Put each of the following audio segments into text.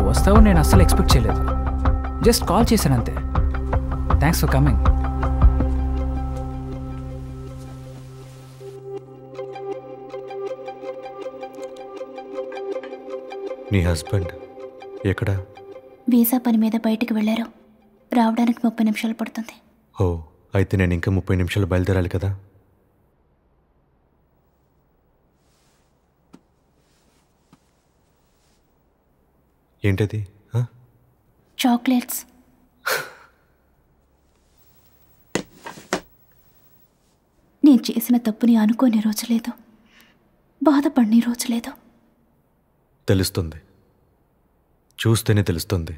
వస్తావు నేను అస్సలు ఎక్స్పెక్ట్ చేయలేదు. జస్ట్ కాల్ చేశాను అంతే. Thanks for coming. నీ హస్బెండ్ ఎక్కడ? వీసా పని మీద బయటికి వెళ్ళారు. రావడానికి 30 నిమిషాలు పడుతుంది. ఓ, అయితే నేను ఇంకా 30 నిమిషాలు బయలుదేరాలి కదా. ఏంటది? చాక్లెట్స్. నేను చేసిన తప్పుని అనుకోని రోజు లేదు, బాధపడిన రోజు లేదు. తెలుస్తుంది, చూస్తేనే తెలుస్తుంది.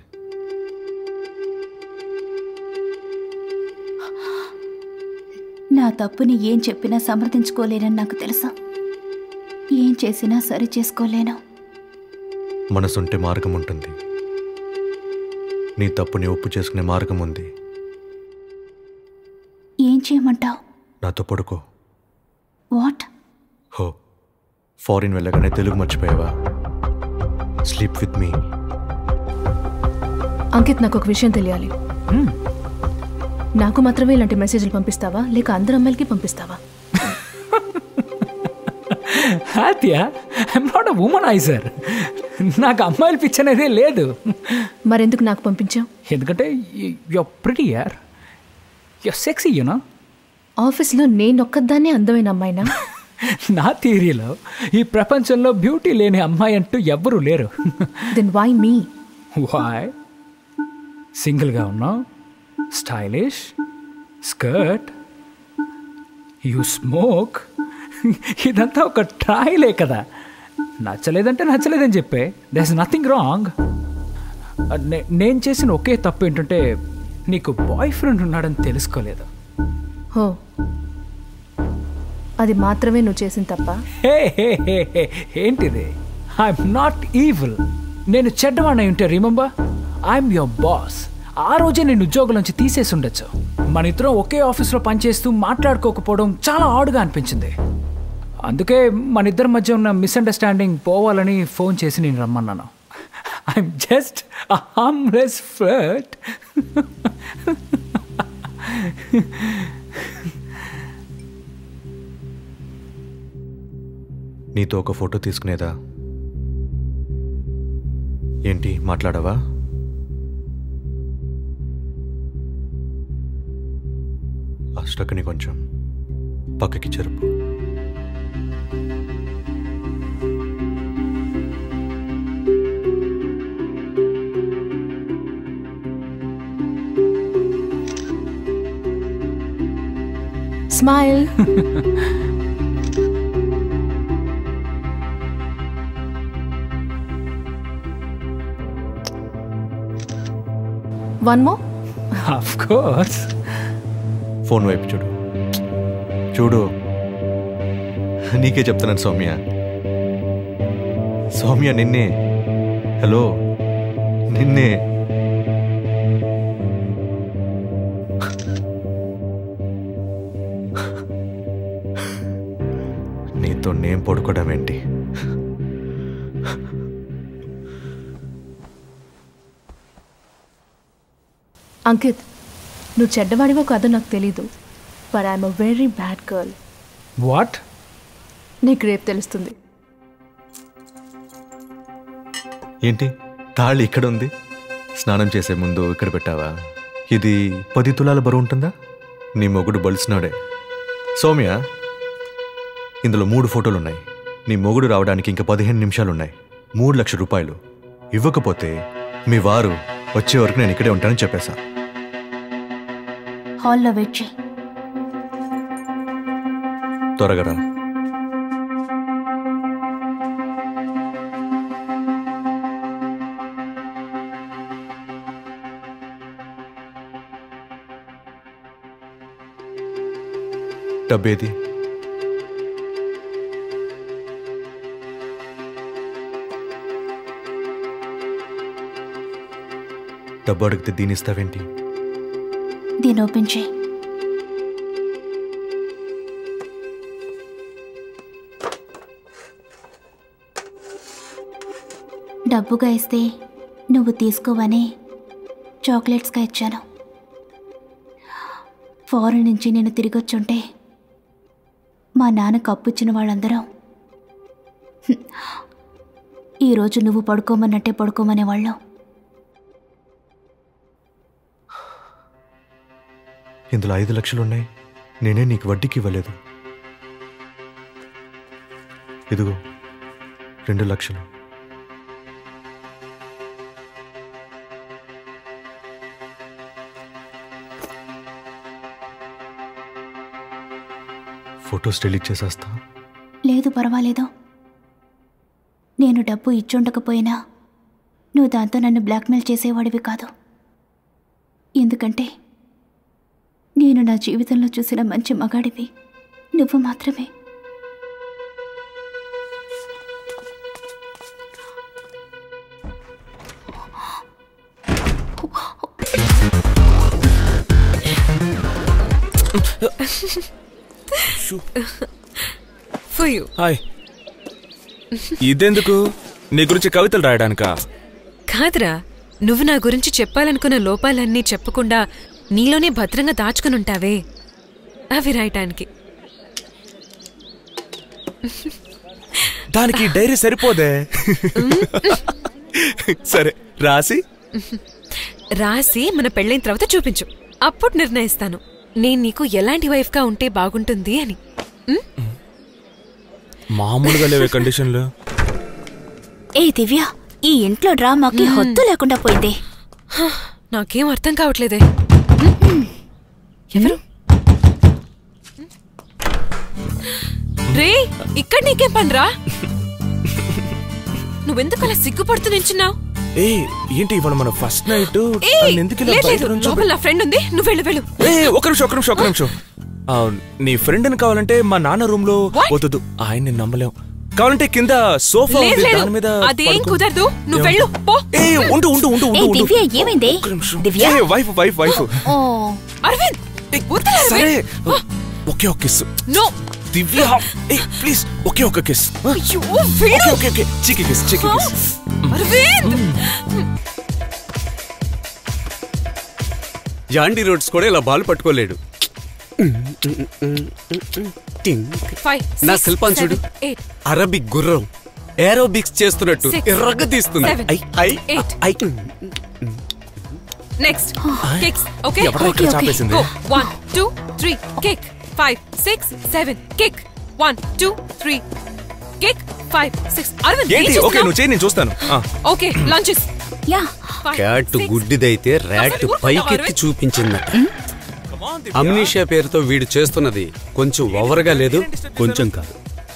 నా తప్పుని ఏం చెప్పినా సమర్థించుకోలేనని నాకు తెలుసా. ఏం చేసినా సరి చేసుకోలేను. మనసుంటే మార్గం ఉంటుంది. నీ తప్పుని ఒప్పు చేసుకునే మార్గం ఉంది. ఏం చేయమంటావు? నాతో పడుకో. వాట్? హో, ఫారిన్ వెళ్ళగానే తెలుగు మర్చిపోయావా? Sleep with me. అంకిత్, నాకు ఒక విషయం తెలియాలి. నాకు మాత్రమే ఇలాంటి మెసేజ్లు పంపిస్తావా, లేక అందరు అమ్మాయిలకి పంపిస్తావా? హ్యాపీయా? I'm not a womaniser. నాకు అమ్మాయిల పిచ్చి అనేదే లేదు. మరెందుకు నాకు పంపించావు? ఎందుకంటే యు ప్రిటీ యార్, యు సెక్సీ, యూనో. ఆఫీస్లో నేనొక్కదాన్నే అందమైన అమ్మాయినా? నా థియరీలో ఈ ప్రపంచంలో బ్యూటీ లేని అమ్మాయి అంటూ ఎవ్వరూ లేరు. Then why me? వై? సింగిల్గా ఉన్నావు, స్టైలిష్, స్కర్ట్, యూ స్మోక్. ఇదంతా ఒక ట్రాయలే కదా. నచ్చలేదంటే నచ్చలేదని చెప్పే. There is nothing wrong. నేను చేసిన ఒకే తప్పు ఏంటంటే నీకు బాయ్ ఫ్రెండ్ ఉన్నాడని తెలుసుకోలేదు. హో, అది మాత్రమే నువ్వు చేసిన తప్ప? ఏంటిది? I'm not evil. నేను చెడ్డవాణ్ణి ఉంటే రిమెంబర్, ఐఎమ్ యువర్ బాస్. ఆ రోజే నేను ఉద్యోగం నుంచి తీసేసి ఉండొచ్చు. మన ఇద్దరం ఒకే ఆఫీస్లో పనిచేస్తూ మాట్లాడుకోకపోవడం చాలా ఆడుగా అనిపించింది. అందుకే మన ఇద్దరి మధ్య ఉన్న మిస్అండర్స్టాండింగ్ పోవాలని ఫోన్ చేసి నేను రమ్మన్నాను. I'm just a harmless flirt. నీతో ఒక ఫోటో తీసుకునేదా? ఏంటి మాట్లాడవా? ఆ స్టక్ని కొంచెం పక్కకి జరుపు. Smile. One more. Of course. Phone వైపు చూడు. చూడు, నీకే చెప్తున్నాను సౌమ్య. సౌమ్య, నిన్నే. హలో, నిన్నే. నీతో నేను పడుకోవడం ఏంటి? అంకిత్, నువ్వు చెడ్డవాడివో కాదో నాకు తెలీదు, but I'm a very bad girl. What? నీకు రేపు తెలుస్తుంది. ఏంటి, తాళి ఇక్కడ ఉంది? స్నానం చేసే ముందు ఇక్కడ పెట్టావా? ఇది 10 తులాల బరువు ఉంటుందా? నీ మొగుడు బలిసినాడే. సౌమ్య, ఇందులో 3 ఫోటోలు ఉన్నాయి. నీ మొగుడు రావడానికి ఇంకా 15 నిమిషాలున్నాయి. 3 లక్షల రూపాయలు ఇవ్వకపోతే మీ వారు వచ్చే వరకు నేను ఇక్కడే ఉంటానని చెప్పేశా. హాల్లో వెయిట్ చేయి. త్వరగా రా. డబ్బేది? డబ్బు అడిగితే దీని ఇస్తావేంటి? దీన్ని ఓపెన్ చేయి. డబ్బుగా ఇస్తే నువ్వు తీసుకోవని చాక్లెట్స్గా ఇచ్చాను. ఫారెన్ నుంచి నేను తిరిగొచ్చుంటే మా నాన్నకు అప్పిచ్చిన వాళ్ళందరం ఈరోజు నువ్వు పడుకోమన్నట్టే పడుకోమనేవాళ్ళం. ఇందులో 5 లక్షలున్నాయి. నేనే నీకు వడ్డీకి ఇవ్వలేదు. ఇదిగో 2 లక్షలు. ఫొటోస్ డిలీట్ చేసేస్తా. లేదు, పర్వాలేదు. నేను డబ్బు ఇచ్చుండకపోయినా నువ్వు దాంతో నన్ను బ్లాక్మెయిల్ చేసేవాడివి కాదు. ఎందుకంటే నేను నా జీవితంలో చూసిన మంచి మగాడివి నువ్వు మాత్రమే. హాయ్. ఇదెందుకు? నీ గురించి కవితలు రాయడానికా? కాదురా, నువ్వు నా గురించి చెప్పాలనుకున్న లోపాలన్నీ చెప్పకుండా నీలోనే భద్రంగా దాచుకునుంటావే, అవి రాయటానికి. దానికి డైరీ సరిపోదే. సరే, రాసి మన పెళ్ళైన తర్వాత చూపించు. అప్పుడు నిర్ణయిస్తాను నేను నీకు ఎలాంటి వైఫ్గా ఉంటే బాగుంటుంది అని. మామూలుగా లేవే కండిషన్లు. ఏ దివ్య, ఈ ఇంట్లో డ్రామాకి హద్దు లేకుండా పోయింది. నాకేం అర్థం కావట్లేదే. ఎవరు రే? ఇక్కడ నీకేం పనిరా? నువ్వెందుకు అలా సిగ్గుపడుతూ నించున్నావు? ఏంటి ఇవాళ మన ఫస్ట్ నైట్? లోపల నా ఫ్రెండ్ ఉంది, నువ్వు వెళ్ళు. ఒక నిమిషం. నీ ఫ్రెండ్ ని కావాలంటే మా నాన్న రూమ్ లో వద్దు, ఆయన్ని నమ్మలేం. కావాలంటే కింద సోఫా ఉంది, దాని మీద. అదేం కుదరదు, నువ్వు వెళ్ళు పో. ఏమైంది? వైఫ్. అరవింద్, సరే, ఒకే ఒక కిస్. నో దివ్య, ప్లీజ్, ఒకే ఒక కిస్. ఓకే, చికి కిస్. అరవింద్, యాండీ రోడ్స్ కూడా ఇలా బాల్ పట్టుకోలేడు. నా శిల్పాన్ చూడు, అరబిక్ గుర్రం ఏరోబిక్స్ చేస్తున్నట్టు ఎర్రగా తీస్తుంది. Next kicks. ఓకే, చాపేసింది. 1 2 3 కిక్. 5 6 7 కిక్. 1 2 3 కిక్. 5 6. అరవింద్, ఏంటి? ఓకే, నువ్వు చేయి, నేను చూస్తాను. Okay, lunges. యా, క్యాట్ గుడ్డిదైతే ర్యాట్ పైకెత్తి చూపించిందట. అమ్నీషియా పేరుతో వీడు చేస్తున్నది కొంచెం ఓవర్గా లేదు? కొంచెం కాదు,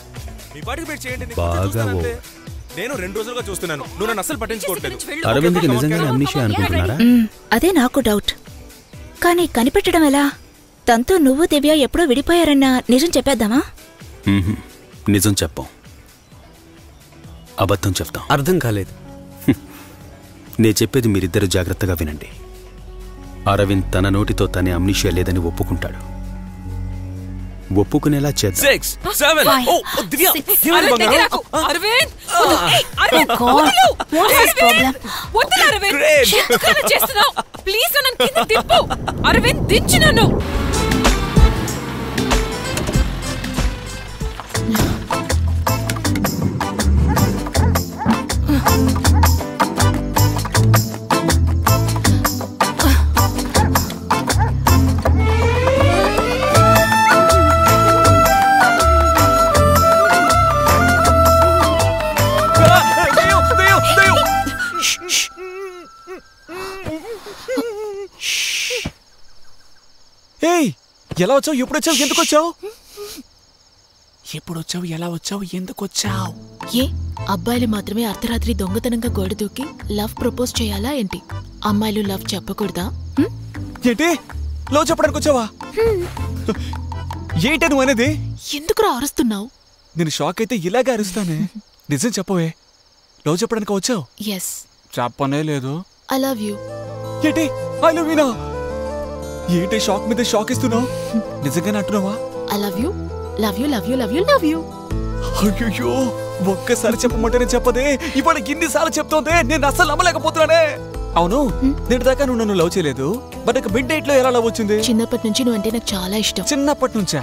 బాగా ఓవర్. నేను 2 రోజులుగా చూస్తున్నాను, నువ్వు నన్ను అసలు పట్టించుకోవట్లేదు. అరవింద్కి నిజంగానే అమ్నీషియా అనుకుంటున్నారా? అదే నాకు డౌట్. కానీ కనిపెట్టడం ఎలా? తనతో నువ్వు దివ్య ఎప్పుడో విడిపోయారన్న నిజం చెప్పేద్దామా? నిజం చెప్పాం, అబద్ధం చెప్తాం. అర్థం కాలేదు. నేను చెప్పేది మీరిద్దరు జాగ్రత్తగా వినండి. అరవింద్ తన నోటితో తనే అమ్నీషియా లేదని ఒప్పుకుంటాడు. ఒప్పుకునేలా చేద్దాం. 6 7. దివ్య, అరవింద్, దించు నన్ను. ఎలా వచ్చావు? ఎప్పుడు వచ్చావు? ఎందుకు వచ్చావు? ఎప్పుడొచ్చావు? ఎలా వచ్చావు? ఎందుకు వచ్చావు? ఏ అబ్బాయిలు మాత్రమే అర్ధరాత్రి దొంగతనంగా గోడ దూకి లవ్ ప్రపోజ్ చేయాలా ఏంటి? అమ్మాయిలు లవ్ చెప్పకూడదా? ఏంటి? లవ్ చెప్పడానికి వచ్చావా? ఏంటి నువ్వు అనేది? ఎందుకురా అరుస్తున్నావు? నేను షాక్ అయితే ఇలాగే అరుస్తానే. నిజం చెప్పవే, లవ్ చెప్పడానికి వచ్చావు? ఎస్. చెప్పనే లేదు. I love you. ఏంటి? ఐ లవ్ యూ నా? ఏంటి షాక్ మీద షాక్ ఇస్తున్నావు? నిజంగానే అంటున్నావా? I love you, love you, love you, love you, love you. అయ్యో, ఒక్కసారి చెప్పమంటేనే చెప్పదే, ఇవాళ ఇన్నిసార్లు చెప్తోందే, నేను అస్సలు నమ్మలేకపోతున్నానే. అవును, నేను దాకా నువ్వు నన్ను లవ్ చేయలేదు, బట్ ఇక మిడ్ నైట్ లో ఎలా లవ్ వచ్చింది? చిన్నప్పటి నుంచి నువ్వు అంటే నాకు చాలా ఇష్టం. చిన్నప్పటి నుంచా?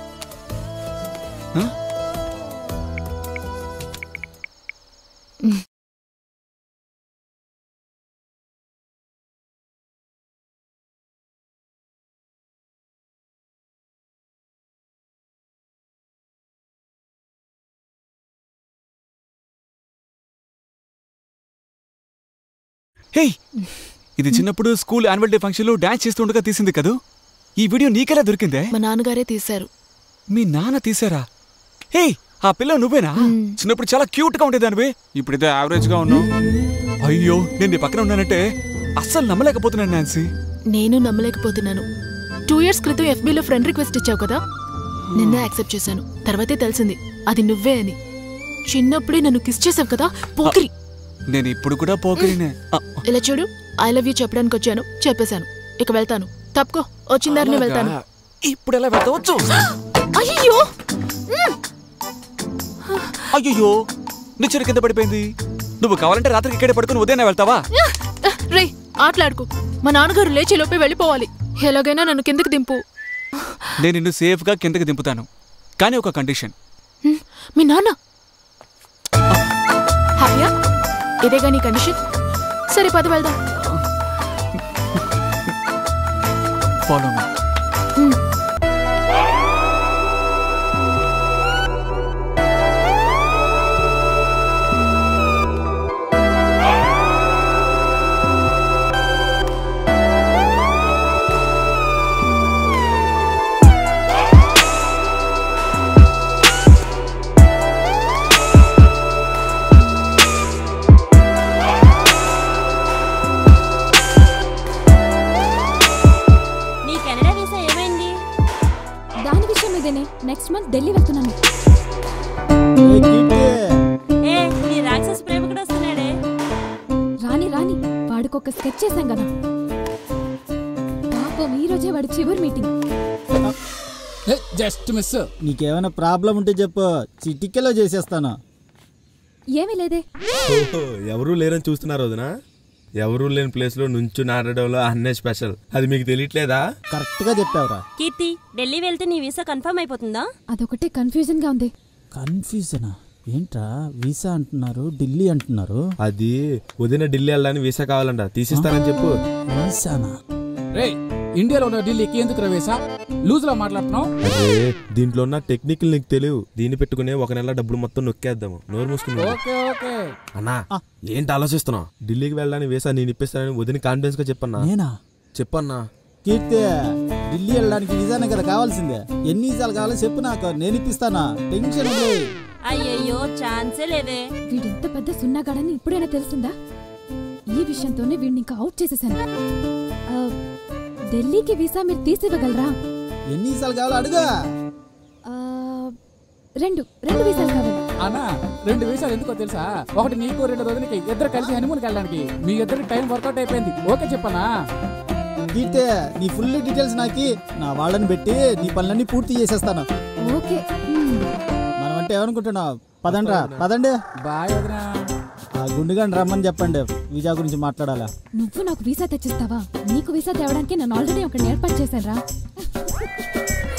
హే, ఇది చిన్నప్పుడు స్కూల్ యాన్యువల్ డే ఫంక్షన్ లో డాన్స్ చేస్తుండగా తీసింది కదూ? ఈ వీడియో నీకెలా దొరికిందే? మా నాన్నగారే తీశారు. మీ నాన్న తీసారా? హే, ఆ పిల్ల నువ్వేనా? చిన్నప్పుడు చాలా క్యూట్ గా ఉండేదానివే, ఇప్పుడైతే యావరేజ్ గా ఉన్నావు. అయ్యో, నేను నీ పక్కన ఉన్నానంటే అస్సలు నమ్మలేకపోతున్నాను నాన్సీ. నేను నమ్మలేకపోతున్నాను. 2 years క్రితం FB లో ఫ్రెండ్ రిక్వెస్ట్ ఇచ్చావు కదా, నిన్నే యాక్సెప్ట్ చేశాను. తర్వాతే తెలిసింది అది నువ్వే అని. చిన్నప్పుడే నన్ను కిస్ చేసావు కదా, పోకిరి. నేను ఇప్పుడు కూడా పోకిరినే. ఇలా చూడు, ఐ లవ్ యూ చెప్పడానికి వచ్చాను, చెప్పేశాను. ఇక వెళ్తాను. తప్పుకో, వచ్చిందారిని వెళ్తాను. ఇప్పుడు ఎలా వెళ్తావచ్చు? అయ్యో అయ్యో, నీ చెడు కింద పడిపోయింది. నువ్వు కావాలంటే రాత్రికి ఇక్కడే పడుకుని ఉదయం వెళ్తావా? రే, ఆటలాడుకో. మా నాన్నగారు లేచి లోపే వెళ్ళిపోవాలి. ఎలాగైనా నన్ను కిందకి దింపు. నేను నిన్ను సేఫ్ గా కిందకి దింపుతాను, కానీ ఒక కండిషన్. మీ నాన్న హ్యాపీయా? ఇదేగా నీ కండిషన్? సరే, పద వెళ్దాం. Follow me. Next month Delhi వెళ్తున్నాను. రాని రాని, వాడికొక స్కెచ్ చేశాం కదా. పాపం ఈ రోజే వాడి చివరి మీటింగ్. Just miss. నీకేమైనా ప్రాబ్లం ఉంటే చెప్పు, చిటికెలో చేసేస్తాను. ఏమీ లేదే. ఎవరూ లేరని చూస్తున్నారు వదినా? ఎవరూ లేని ప్లేస్ లో నుంచి నాడడంలో అన్నే స్పెషల్. అది మీకు తెలియట్లేదా? కరెక్ట్ గా చెప్పావురా. కీర్తి, ఢిల్లీ వెళ్తే నీ వీసా కన్ఫర్మ్ అయిపోతుందా? అదొకటే కన్ఫ్యూజన్ గా ఉంది. కన్ఫ్యూజనా? ఏంట్రా, వీసా అంటున్నారు, ఢిల్లీ అంటున్నారు. అది వదిన ఢిల్లీ వెళ్ళడానికి వీసా కావాలంట, తీసిస్తానని చెప్పు. వీసానా? రే, ఇండియాలో ఉన్న ఢిల్లీకి ఎందుకు రవేసా? లూజ్ లో మాట్లాడుతున్నావు. అదే, దీంట్లో ఉన్న టెక్నికల్ నీకు తెలియవు. దీన్ని పెట్టుకునే 1 నెల డబ్బులు మొత్తం నొక్కేద్దాము. నోరు మూసుకుని. అన్నా, ఏంటి ఆలోచిస్తున్నావు? ఢిల్లీకి వెళ్ళడానికి వీసా నేను ఇప్పిస్తానని వదిన కాన్ఫిడెన్స్ గా చెప్పన్నా. నేనా? చెప్పన్నా. కీర్తి, ఢిల్లీ వెళ్ళడానికి వీసానే కదా కావాల్సిందే. ఎన్ని వీసాలు కావాలో చెప్పు, నాకు నేను ఇప్పిస్తానా. టెన్షన్ ఉంది. అయ్యయ్యో, ఛాన్సే లేదే. వీడింత పెద్ద సున్నాగాడని ఇప్పుడైనా తెలిసిందా? ఈ విషయంతోనే వీడిని ఇంకా అవుట్ చేసేసాను. ఢిల్లీకి వీసా మీరు తీసివ్వగలరా? ఎన్ని వీసాలు కావాలో అడుగు. 2 వీసాలు కావాలి. అన్నా, 2 వీసాలు ఎందుకో తెలుసా? ఒకటి నీకు, 2 రోజులకి, ఇద్దరు కలిసి హనీమూన్కి వెళ్ళడానికి. మీ ఇద్దరికి టైం వర్కౌట్ అయిపోయింది. ఓకే చెప్పనా? కీర్తి, నీ ఫుల్ డీటెయిల్స్ నాకి, నా వాళ్ళని పెట్టి నీ పనులన్నీ పూర్తి చేసేస్తాను. ఓకే. మనం అంటే ఏమనుకుంటున్నావు? పదండ్రా, పదండి. బాయ్ వదినా. ఆ గుండుగాని రమ్మని చెప్పండి, వీసా గురించి మాట్లాడాలా. నువ్వు నాకు వీసా తెచ్చిస్తావా? నీకు వీసా తేవడానికి నేను ఆల్రెడీ ఒకటి ఏర్పాటు చేశాను రా.